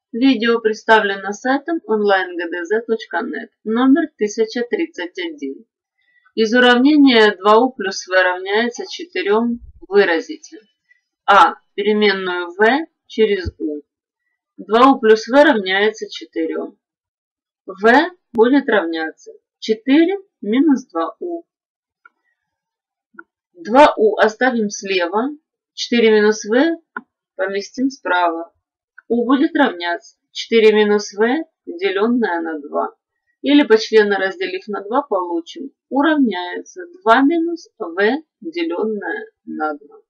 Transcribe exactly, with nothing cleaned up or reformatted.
Видео представлено сайтом онлайн гэ дэ зэ точка нет, номер тысяча тридцать один. Из уравнения два у плюс вэ равняется четырем выразите а. Переменную v через u. два у плюс v равняется четырем. v будет равняться четыре минус два у. два у оставим слева, четыре минус v поместим справа. u будет равняться четыре минус v, деленное на два. Или почленно разделив на два, получим u равняется два минус v, деленное на два.